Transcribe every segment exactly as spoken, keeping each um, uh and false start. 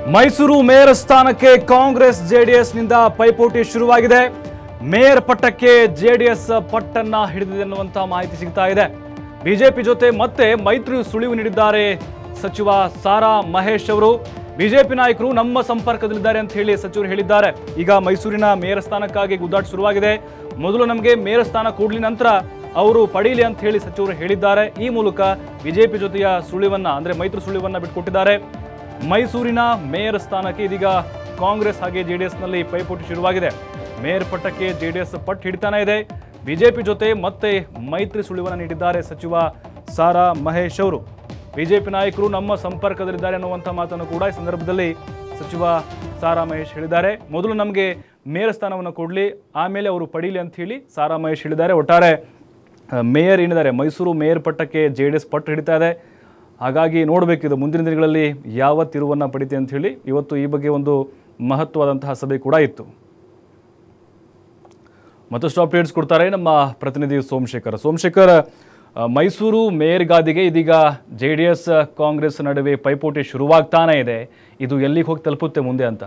Mysuru mayor ಸ್ಥಾನಕ್ಕೆ Congress JDS ನಿಂದ ಪೈಪೋಟಿ ಶುರುವಾಗಿದೆ. ಮೇಯರ್ ಪಟ್ಟಕ್ಕೆ ಜೆಡಿಎಸ್ ಪಟ್ಟನ್ನ ಹಿಡಿದಿದೆ ಅನ್ನುವಂತ ಮಾಹಿತಿ ಸಿಗ್ತಾ ಇದೆ. ಬಿಜೆಪಿ ಜೊತೆ ಮತ್ತೆ ಮೈತ್ರಿ ಸುಳಿವು ನೀಡಿದ್ದಾರೆ ಸಚಿವ ಸಾರಾ ಮಹೇಶ್ ಅವರು. ಬಿಜೆಪಿ ನಾಯಕರು ನಮ್ಮ ಸಂಪರ್ಕದಲ್ಲಿದ್ದಾರೆ ಅಂತ ಹೇಳಿ ಸಚಿವರು ಹೇಳಿದ್ದಾರೆ. ಈಗ ಮೈಸೂರಿನ ಮೇಯರ್ ಸ್ಥಾನಕ್ಕಾಗಿ ಗುದ್ದಾಟ ಶುರುವಾಗಿದೆ. ಮೊದಲು ನಮಗೆ ಮೇಯರ್ ಸ್ಥಾನ ಕೊಡ್ಲಿ, ನಂತರ ಅವರು ಪಡೀಲಿ ಅಂತ ಹೇಳಿ ಸಚಿವರು ಹೇಳಿದ್ದಾರೆ. ಈ ಮೂಲಕ ಬಿಜೆಪಿ ಜೊತೆಯ ಸುಳಿವನ್ನ ಅಂದ್ರೆ ಮೈತ್ರಿ ಸುಳಿವನ್ನ ಬಿಟ್ಟುಕೊಟ್ಟಿದ್ದಾರೆ. ಮೈಸೂರಿನ ಮೇಯರ್ ಸ್ಥಾನಕ್ಕೆ ಇದೀಗ ಕಾಂಗ್ರೆಸ್ ಹಾಗೆ ಜೆಡಿಎಸ್ನಲ್ಲಿ ಪೈಪೋಟಿ ಶುರುವಾಗಿದೆ. ಮೇಯರ್ ಪಟ್ಟಕ್ಕೆ ಜೆಡಿಎಸ್ ಪಟ್ಟು ಹಿಡಿತಾನೆ ಇದೆ. ಬಿಜೆಪಿ ಜೊತೆ ಮತ್ತೆ ಮೈತ್ರಿ ಸುಳಿವನ್ನ ನೀಡಿದ್ದಾರೆ ಸಚಿವ ಸಾರಾ ಮಹೇಶ್ ಅವರು. ಬಿಜೆಪಿ ನಾಯಕರು ನಮ್ಮ ಸಂಪರ್ಕದಲ್ಲಿದ್ದಾರೆ ಅನ್ನುವಂಥ ಮಾತನ್ನು ಕೂಡ ಈ ಸಂದರ್ಭದಲ್ಲಿ ಸಚಿವ ಸಾರಾ ಮಹೇಶ್ ಹೇಳಿದ್ದಾರೆ. ಮೊದಲು ನಮಗೆ ಮೇಯರ್ ಸ್ಥಾನವನ್ನು ಕೊಡಲಿ, ಆಮೇಲೆ ಅವರು ಪಡೀಲಿ ಅಂತ ಹೇಳಿ ಸಾರಾ ಮಹೇಶ್ ಹೇಳಿದ್ದಾರೆ. ಒಟ್ಟಾರೆ ಮೇಯರ್ ಏನಿದ್ದಾರೆ, ಮೈಸೂರು ಮೇಯರ್ ಪಟ್ಟಕ್ಕೆ ಜೆ ಡಿ ಎಸ್ ಪಟ್ಟು ಹಿಡಿತಾ ಇದೆ. ಹಾಗಾಗಿ ನೋಡಬೇಕಿದು ಮುಂದಿನ ದಿನಗಳಲ್ಲಿ ಯಾವ ತಿರುವನ್ನು ಪಡಿತೆ ಅಂತ ಹೇಳಿ. ಇವತ್ತು ಈ ಬಗ್ಗೆ ಒಂದು ಮಹತ್ವವಾದಂತಹ ಸಭೆ ಕೂಡ ಇತ್ತು. ಮತ್ತಷ್ಟು ಅಪ್ಡೇಟ್ಸ್ ಕೊಡ್ತಾರೆ ನಮ್ಮ ಪ್ರತಿನಿಧಿ ಸೋಮಶೇಖರ್. ಸೋಮಶೇಖರ್, ಮೈಸೂರು ಮೇಯರ್ ಗಾದಿಗೆ ಇದೀಗ ಜೆ ಡಿ ಎಸ್ ಕಾಂಗ್ರೆಸ್ ನಡುವೆ ಪೈಪೋಟಿ ಶುರುವಾಗ್ತಾನೆ ಇದೆ. ಇದು ಎಲ್ಲಿಗೆ ಹೋಗಿ ತಲುಪುತ್ತೆ ಮುಂದೆ ಅಂತ?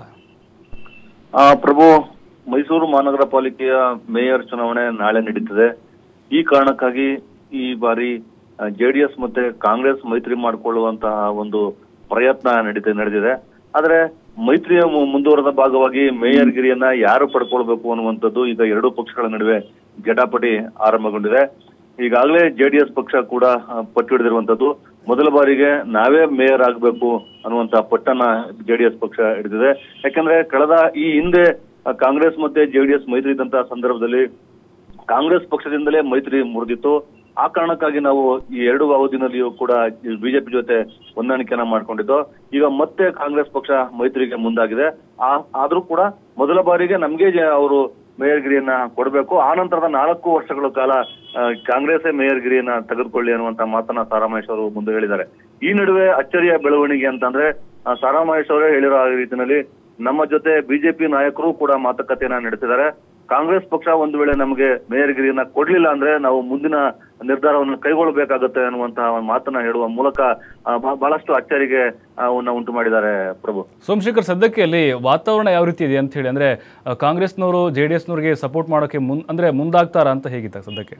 ಪ್ರಭು, ಮೈಸೂರು ಮಹಾನಗರ ಪಾಲಿಕೆಯ ಮೇಯರ್ ಚುನಾವಣೆ ನಾಳೆ ನಡೀತದೆ. ಈ ಕಾರಣಕ್ಕಾಗಿ ಈ ಬಾರಿ ಜೆಡಿಎಸ್ ಮತ್ತೆ ಕಾಂಗ್ರೆಸ್ ಮೈತ್ರಿ ಮಾಡಿಕೊಳ್ಳುವಂತಹ ಒಂದು ಪ್ರಯತ್ನ ನಡೀತ ನಡೆದಿದೆ. ಆದ್ರೆ ಮೈತ್ರಿಯ ಮುಂದುವರೆದ ಭಾಗವಾಗಿ ಮೇಯರ್ ಗಿರಿಯನ್ನ ಯಾರು ಪಡ್ಕೊಳ್ಬೇಕು ಅನ್ನುವಂಥದ್ದು ಈಗ ಎರಡೂ ಪಕ್ಷಗಳ ನಡುವೆ ಜಟಾಪಟಿ ಆರಂಭಗೊಂಡಿದೆ. ಈಗಾಗಲೇ ಜೆಡಿಎಸ್ ಪಕ್ಷ ಕೂಡ ಪಟ್ಟು ಹಿಡಿದಿರುವಂತದ್ದು. ಮೊದಲ ಬಾರಿಗೆ ನಾವೇ ಮೇಯರ್ ಆಗ್ಬೇಕು ಅನ್ನುವಂತ ಪಟ್ಟನ್ನ ಜೆಡಿಎಸ್ ಪಕ್ಷ ಹಿಡಿದಿದೆ. ಯಾಕಂದ್ರೆ ಕಳೆದ ಈ ಹಿಂದೆ ಕಾಂಗ್ರೆಸ್ ಮತ್ತೆ ಜೆಡಿಎಸ್ ಮೈತ್ರಿ ಇದ್ದಂತಹ ಸಂದರ್ಭದಲ್ಲಿ ಕಾಂಗ್ರೆಸ್ ಪಕ್ಷದಿಂದಲೇ ಮೈತ್ರಿ ಮುರಿದಿತ್ತು. ಆ ಕಾರಣಕ್ಕಾಗಿ ನಾವು ಈ ಎರಡು ಅವಧಿನಲ್ಲಿಯೂ ಕೂಡ ಬಿಜೆಪಿ ಜೊತೆ ಹೊಂದಾಣಿಕೆಯನ್ನ ಮಾಡ್ಕೊಂಡಿದ್ದು. ಈಗ ಮತ್ತೆ ಕಾಂಗ್ರೆಸ್ ಪಕ್ಷ ಮೈತ್ರಿಗೆ ಮುಂದಾಗಿದೆ. ಆ ಆದ್ರೂ ಕೂಡ ಮೊದಲ ಬಾರಿಗೆ ನಮ್ಗೆ ಅವರು ಮೇಯರ್ ಗಿರಿಯನ್ನ ಕೊಡಬೇಕು, ಆ ನಂತರದ ನಾಲ್ಕು ವರ್ಷಗಳ ಕಾಲ ಕಾಂಗ್ರೆಸ್ಸೇ ಮೇಯರ್ ಗಿರಿಯನ್ನ ತೆಗೆದುಕೊಳ್ಳಿ ಅನ್ನುವಂತ ಮಾತನ್ನ ಸಾರಾ ಮಹೇಶ್ ಅವರು ಮುಂದೆ ಹೇಳಿದ್ದಾರೆ. ಈ ನಡುವೆ ಅಚ್ಚರಿಯ ಬೆಳವಣಿಗೆ ಅಂತಂದ್ರೆ ಸಾರಾ ಮಹೇಶ್ ಅವರೇ ಹೇಳಿರೋ ರೀತಿಯಲ್ಲಿ ನಮ್ಮ ಜೊತೆ ಬಿಜೆಪಿ ನಾಯಕರು ಕೂಡ ಮಾತುಕತೆಯನ್ನ ನಡೆಸಿದ್ದಾರೆ. ಕಾಂಗ್ರೆಸ್ ಪಕ್ಷ ಒಂದು ವೇಳೆ ನಮಗೆ ಮೇಯರ್ ಗಿರಿಯನ್ನ ಕೊಡ್ಲಿಲ್ಲ ಅಂದ್ರೆ ನಾವು ಮುಂದಿನ ನಿರ್ಧಾರವನ್ನು ಕೈಗೊಳ್ಳಬೇಕಾಗುತ್ತೆ ಅನ್ನುವಂತಹ ಮಾತನ್ನ ಹೇಳುವ ಮೂಲಕ ಬಹಳಷ್ಟು ಅಚ್ಚರಿಗೆ ಉಂಟು ಮಾಡಿದ್ದಾರೆ. ಪ್ರಭು, ಸೋಮಶೇಖರ್, ಸದ್ಯಕ್ಕೆ ಅಲ್ಲಿ ವಾತಾವರಣ ಯಾವ ರೀತಿ ಇದೆ ಅಂತ ಹೇಳಿ, ಅಂದ್ರೆ ಕಾಂಗ್ರೆಸ್ನವರು ಜೆಡಿಎಸ್ನವರಿಗೆ ಸಪೋರ್ಟ್ ಮಾಡೋಕೆ ಮುನ್ ಅಂದ್ರೆ ಮುಂದಾಗ್ತಾರ ಅಂತ ಹೇಗಿತ್ತ ಸದ್ಯಕ್ಕೆ?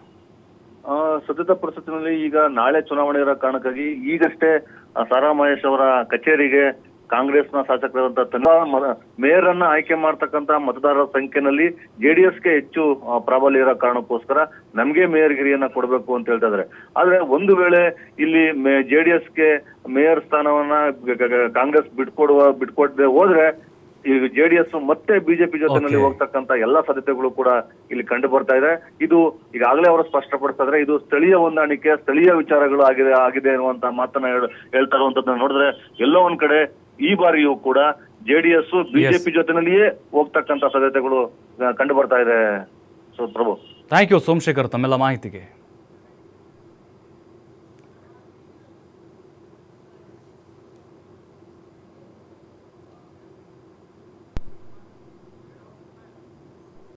ಸದ್ಯದ ಪರಿಸ್ಥಿತಿನಲ್ಲಿ ಈಗ ನಾಳೆ ಚುನಾವಣೆ ಇರೋ ಕಾರಣಕ್ಕಾಗಿ ಈಗಷ್ಟೇ ಸಾರಾ ಮಹೇಶ್ ಅವರ ಕಚೇರಿಗೆ ಕಾಂಗ್ರೆಸ್ನ ಶಾಸಕರಾದಂತಹ ಮೇಯರ್ ಅನ್ನ ಆಯ್ಕೆ ಮಾಡ್ತಕ್ಕಂತ ಮತದಾರರ ಸಂಖ್ಯೆನಲ್ಲಿ ಜೆಡಿಎಸ್ಗೆ ಹೆಚ್ಚು ಪ್ರಾಬಲ್ಯ ಇರೋ ಕಾರಣಕ್ಕೋಸ್ಕರ ನಮ್ಗೆ ಮೇಯರ್ ಗಿರಿಯನ್ನ ಕೊಡಬೇಕು ಅಂತ ಹೇಳ್ತಾ ಇದಾರೆ. ಆದ್ರೆ ಒಂದು ವೇಳೆ ಇಲ್ಲಿ ಜೆಡಿಎಸ್ಗೆ ಮೇಯರ್ ಸ್ಥಾನವನ್ನ ಕಾಂಗ್ರೆಸ್ ಬಿಟ್ಕೊಡುವ ಬಿಟ್ಕೊಡದೆ ಹೋದ್ರೆ ಈಗ ಜೆಡಿಎಸ್ ಮತ್ತೆ ಬಿಜೆಪಿ ಜೊತೆನಲ್ಲಿ ಹೋಗ್ತಕ್ಕಂತ ಎಲ್ಲಾ ಸಾಧ್ಯತೆಗಳು ಕೂಡ ಇಲ್ಲಿ ಕಂಡು ಬರ್ತಾ ಇದೆ. ಇದು ಈಗಾಗಲೇ ಅವರು ಸ್ಪಷ್ಟಪಡಿಸ್ತಾ ಇದ್ರೆ ಇದು ಸ್ಥಳೀಯ ಹೊಂದಾಣಿಕೆ, ಸ್ಥಳೀಯ ವಿಚಾರಗಳು ಆಗಿದೆ ಆಗಿದೆ ಅನ್ನುವಂತ ಮಾತನ್ನ ಹೇಳ್ತಾ ಇರುವಂತದ್ದನ್ನ ನೋಡಿದ್ರೆ ಎಲ್ಲೋ ಒಂದ್ ಕಡೆ ಈ ಬಾರಿಯೂ ಕೂಡ ಜೆಡಿಎಸ್ ಬಿಜೆಪಿ ಜೊತೆನಲ್ಲಿಯೇ ಹೋಗ್ತಕ್ಕಂತ ಸಾಧ್ಯತೆಗಳು ಕಂಡು ಬರ್ತಾ ಇದೆ. So Prabhu, thank you Somashekhar ತಮ್ಮೆಲ್ಲ ಮಾಹಿತಿಗೆ.